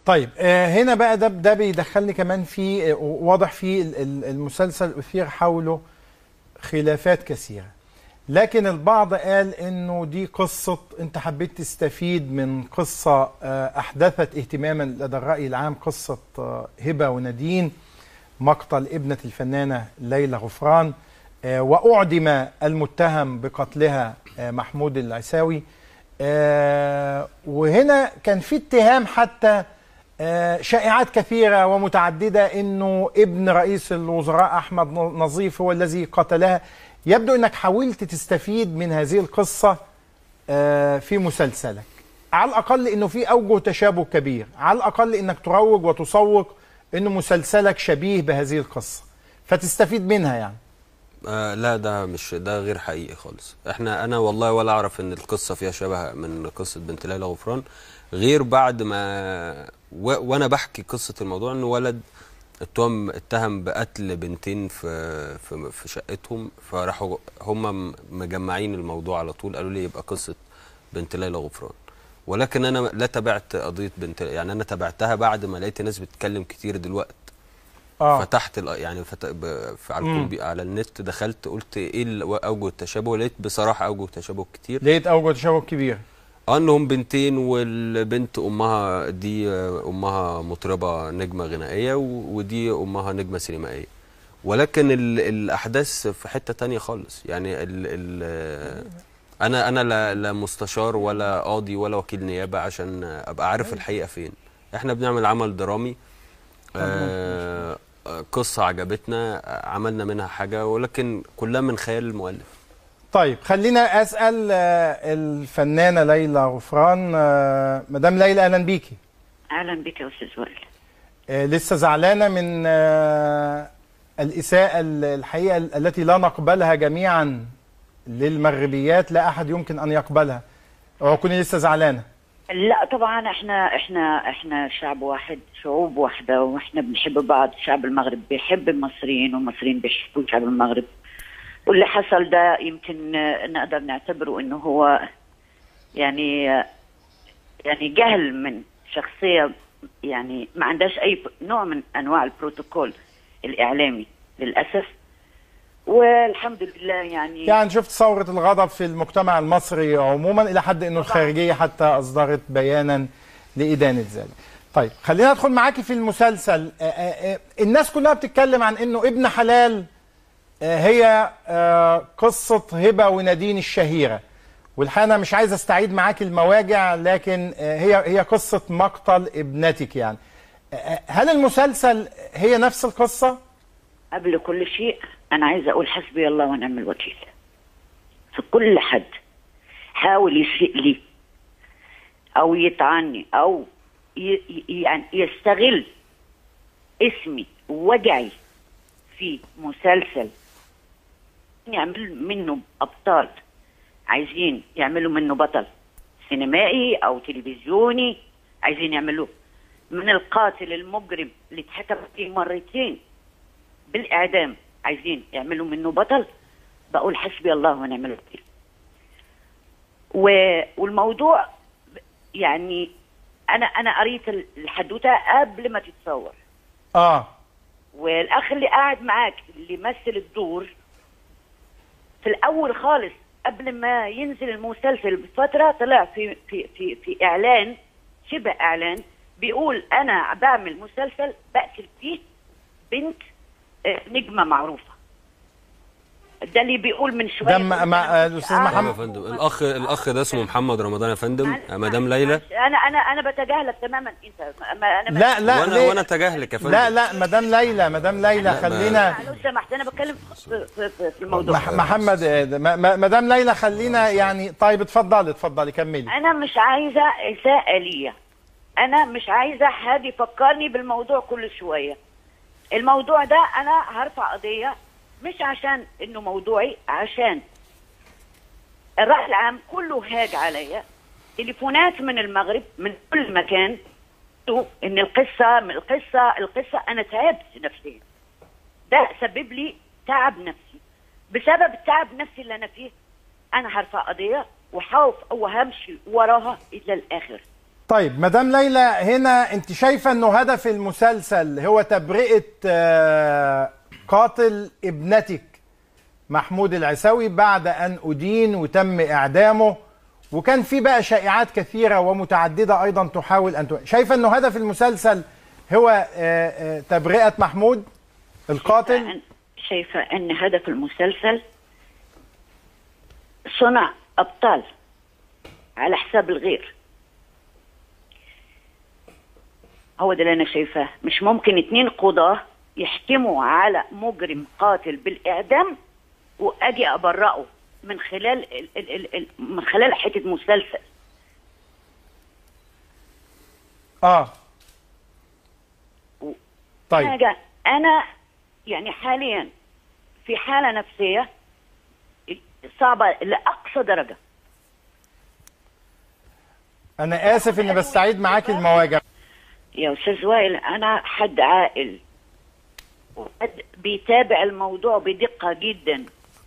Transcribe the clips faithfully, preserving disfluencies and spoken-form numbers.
طيب هنا بقى ده ده بيدخلني كمان في واضح في المسلسل أثير حوله خلافات كثيرة، لكن البعض قال انه دي قصة انت حبيت تستفيد من قصة احدثت اهتماما لدى الرأي العام، قصة هبة ونادين مقتل ابنة الفنانة ليلى غفران، وأعدم المتهم بقتلها محمود العساوي. وهنا كان في اتهام حتى شائعات كثيرة ومتعددة انه ابن رئيس الوزراء احمد نظيف هو الذي قتلها. يبدو انك حاولت تستفيد من هذه القصة في مسلسلك، على الاقل انه في اوجه تشابه كبير، على الاقل انك تروج وتسوق انه مسلسلك شبيه بهذه القصة فتستفيد منها يعني. آه لا، ده مش ده غير حقيقي خالص. احنا انا والله ولا اعرف ان القصة فيها شبه من قصة بنت ليلى غفران، غير بعد ما و... وانا بحكي قصة الموضوع انه ولد اتهم اتهم بقتل بنتين في في في شقتهم، فراحوا هم مجمعين الموضوع على طول، قالوا لي يبقى قصة بنت ليلى غفران. ولكن انا لا تابعت قضية بنت، يعني انا تابعتها بعد ما لقيت ناس بتتكلم كتير دلوقتي. اه فتحت يعني فت... ب... على الكمبي... على النت دخلت قلت ايه اوجه التشابه، لقيت بصراحة اوجه تشابه كتير. لقيت اوجه تشابه كبير. انهم بنتين، والبنت امها دي امها مطربه نجمه غنائيه ودي امها نجمه سينمائيه، ولكن ال الاحداث في حته تانية خالص. يعني ال ال انا انا لا, لا مستشار ولا قاضي ولا وكيل نيابه عشان ابقى عارف الحقيقه فين. احنا بنعمل عمل درامي، آه قصه عجبتنا عملنا منها حاجه، ولكن كلها من خيال المؤلف. طيب خلينا اسال الفنانه ليلى غفران. مدام ليلى اهلا بيكي. اهلا بك يا استاذ وائل. لسه زعلانه من الاساءه الحقيقه التي لا نقبلها جميعا للمغربيات، لا احد يمكن ان يقبلها، او كوني لسه زعلانه؟ لا طبعا، احنا احنا احنا شعب واحد، شعوب واحده، واحنا بنحب بعض. شعب المغرب بيحب المصريين والمصريين بيحبوا شعب المغرب، واللي حصل ده يمكن نقدر نعتبره انه هو يعني يعني جهل من شخصيه يعني ما عندهاش اي نوع من انواع البروتوكول الاعلامي للاسف. والحمد لله يعني يعني شفت ثوره الغضب في المجتمع المصري عموما الى حد انه الخارجيه حتى اصدرت بيانا لادانه ذلك. طيب خلينا ندخل معاكي في المسلسل. الناس كلها بتتكلم عن انه ابن حلال هي قصة هبة ونادين الشهيرة، والحقيقة أنا مش عايز استعيد معاك المواجع، لكن هي هي قصة مقتل ابنتك. يعني هل المسلسل هي نفس القصة؟ قبل كل شيء أنا عايزة أقول حسبي الله ونعم الوكيل في كل حد حاول يسيء لي أو يطعني أو يعني يستغل اسمي ووجعي في مسلسل يعمل منه أبطال، عايزين يعملوا منه بطل سينمائي أو تلفزيوني، عايزين يعملوه من القاتل المجرم اللي اتحكم فيه مرتين بالإعدام، عايزين يعملوا منه بطل. بقول حسبي الله ونعم الوكيل. والموضوع يعني أنا أنا قريت الحدوتة قبل ما تتصور. آه والأخ اللي قاعد معاك اللي مثل الدور في الأول خالص قبل ما ينزل المسلسل بفترة طلع في في في في إعلان شبه إعلان بيقول أنا بعمل مسلسل بقتل فيه بنت نجمة معروفة. ده اللي بيقول من شوية. ده مع الأستاذ محمد يا فندم. الأخ الأخ ده اسمه محمد رمضان يا فندم. مدام ليلى أنا أنا أنا بتجاهلك تماما أنت. أنا لا لا وأنا وأنا تجاهلك يا فندم. لا لا مدام ليلى مدام ليلى خلينا لو سمحت أنا بتكلم في, في, في الموضوع. محمد مدام ليلى خلينا يعني. طيب اتفضلي اتفضلي كملي. أنا مش عايزة إساءة ليا، أنا مش عايزة حد يفكرني بالموضوع كل شوية. الموضوع ده أنا هرفع قضية مش عشان إنه موضوعي، عشان الرأي العام كله هاج عليا، تليفونات من المغرب من كل مكان إن القصة من القصة القصة أنا تعبت نفسيا. ده سبب لي تعب نفسي. بسبب التعب النفسي اللي أنا فيه أنا هرفع قضية وحاوف أو همشي وراها إلى الآخر. طيب مدام ليلى، هنا انت شايفه انه هدف المسلسل هو تبرئه آه، قاتل ابنتك محمود العسوي بعد ان ادين وتم اعدامه، وكان في بقى شائعات كثيره ومتعدده ايضا تحاول ان ت... شايفه انه هدف المسلسل هو آه، آه، تبرئه محمود القاتل؟ شايفه ان هدف المسلسل صنع ابطال على حساب الغير. هو ده اللي انا شايفاه. مش ممكن اتنين قضاة يحكموا على مجرم قاتل بالاعدام واجي ابرئه من خلال ال ال ال من خلال حته مسلسل. اه طيب حاجه انا يعني حاليا في حاله نفسيه صعبه لاقصى درجه. انا اسف اني بستعيد معاك المواجع. يا استاذ وائل، انا حد عاقل وحد بيتابع الموضوع بدقه جدا.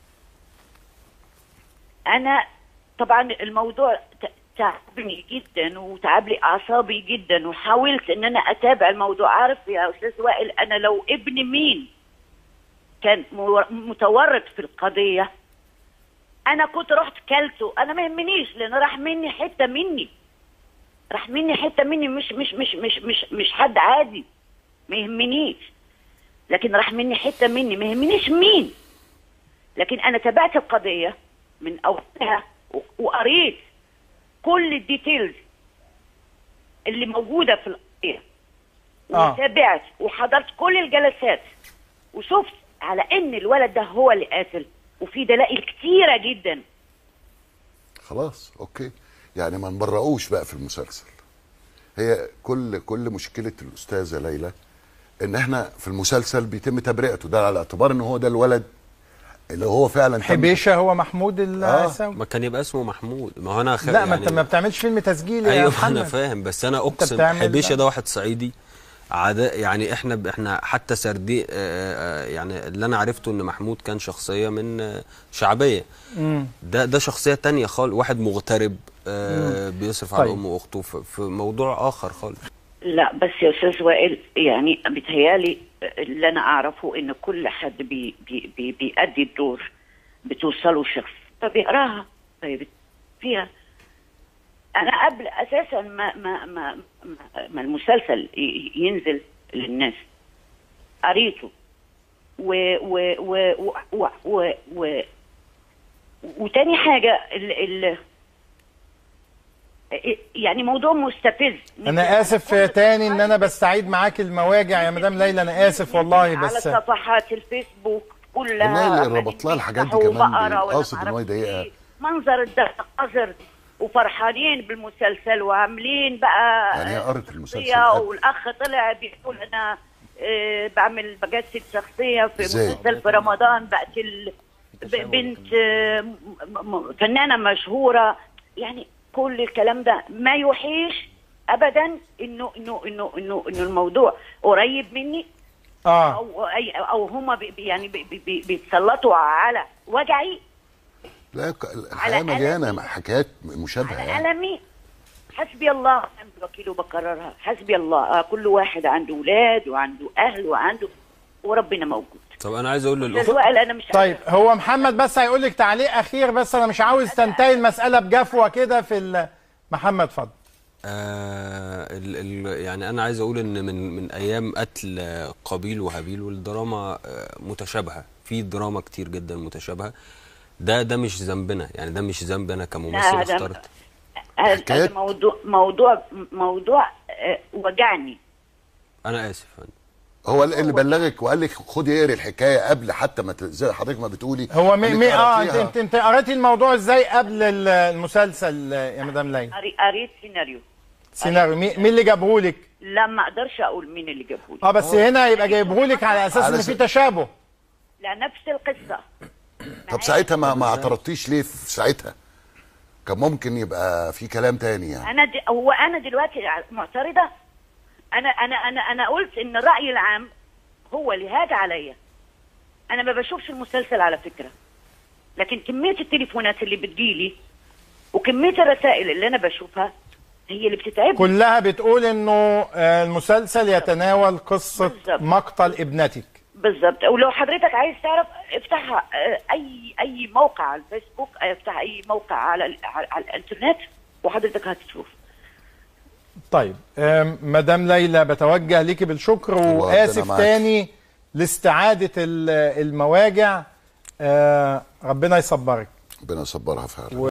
انا طبعا الموضوع تعبني جدا وتعب لي اعصابي جدا، وحاولت ان انا اتابع الموضوع. عارف يا استاذ وائل، انا لو ابن مين كان متورط في القضيه انا كنت رحت كلته. انا ما يهمنيش، لان راح مني حته مني راح مني حته مني مش مش مش مش مش مش حد عادي، ما يهمنيش، لكن راح مني حته مني، ما يهمنيش مين. لكن انا تابعت القضيه من اولها وقريت كل الديتيلز اللي موجوده في القضيه، آه. وتابعت وحضرت كل الجلسات وشفت على ان الولد ده هو اللي قاتل، وفي دلائل كتيره جدا. خلاص اوكي، يعني ما نبرئوش بقى في المسلسل. هي كل كل مشكله الاستاذه ليلى ان احنا في المسلسل بيتم تبرئته، ده على اعتبار ان هو ده الولد اللي هو فعلا حبيشه هو محمود العسوي. آه. ما كان يبقى اسمه محمود. ما هو انا خ... لا يعني ما انت ما بتعملش فيلم تسجيلي. ايوه يا محمد. انا فاهم، بس انا اقسم حبيشه ده واحد صعيدي عداء. يعني احنا احنا حتى سردي يعني اللي انا عرفته ان محمود كان شخصيه من شعبيه. مم. ده ده شخصيه تانية خالص، واحد مغترب بيصرف على طيب. امه واخته في موضوع اخر خالص. لا بس يا استاذ وائل، يعني بيتهيالي اللي انا اعرفه ان كل حد بي بي بي بيأدي الدور بتوصله شخص فبيقراها طيب فيها. انا قبل اساسا ما ما ما ما المسلسل ينزل للناس قريته و و و و و و وتاني حاجه ال ال يعني موضوع مستفز. انا اسف تاني ان انا بستعيد معاك المواجع يا مدام ليلى، انا اسف والله. بس على صفحات الفيسبوك كلها والله اللي ربط لها الحاجات دي كمان قاصد ان هو يضايقها. منظر الدهر قذر وفرحانين بالمسلسل وعاملين بقى يعني هي قرت المسلسل والاخ طلع بيقول انا آه بعمل بجسد شخصيه في مسلسل في رمضان بقتل بنت آه فنانه مشهوره. يعني كل الكلام ده ما يوحيش ابدا انه انه انه انه انه الموضوع قريب مني. اه او أي او هم بي يعني بي بي بيتسلطوا على وجعي. لا الحياه مليانه حكايات مشابهه. على يعني. ألمي. حسبي الله ونعم الوكيل، وبكررها حسبي الله. آه كل واحد عنده اولاد وعنده اهل وعنده وربنا موجود. طب انا عايز اقول للاخت انا مش طيب هو محمد بس هيقول لك تعليق اخير، بس انا مش عاوز تنتهي المساله بجفوه كده في محمد اتفضل. آه ال ال يعني انا عايز اقول ان من من ايام قتل قابيل وهابيل والدراما آه متشابهه، في دراما كتير جدا متشابهه. ده ده مش ذنبنا، يعني ده مش ذنبي انا كممثل اخترت. هذا موضوع موضوع موضوع آه وجعني. انا اسف. هو اللي بلغك وقال لك خدي اقري الحكايه قبل حتى ما زي حضرتك ما بتقولي. هو مي مي اه انت انت, انت قريتي الموضوع ازاي قبل المسلسل يا مدام ليلى؟ قريت سيناريو. سيناريو مين اللي جابه لك؟ لا ما اقدرش اقول مين اللي جابه لي. اه بس هنا يبقى جايبه لك على اساس على ان في تشابه. لا نفس القصه. طب ساعتها ما ما اعترضتيش ليه في ساعتها؟ كان ممكن يبقى في كلام تاني يعني. انا دي هو انا دلوقتي معترضه. انا انا انا انا قلت ان الراي العام هو اللي هاج عليا. انا ما بشوفش المسلسل على فكره، لكن كميه التليفونات اللي بتجيلي وكميه الرسائل اللي انا بشوفها هي اللي بتتعبني. كلها بتقول انه آه، المسلسل يتناول قصه بالزبط. مقتل ابنتك. بالظبط. ولو حضرتك عايز تعرف افتحها اي اي موقع على الفيسبوك، افتح اي موقع على ال- على, على الانترنت وحضرتك هتشوف. طيب آم، مدام ليلى بتوجه ليكي بالشكر ربنا واسف معاك. تاني لاستعاده ال- المواجع. آه، ربنا يصبرك. ربنا يصبرها فعلا.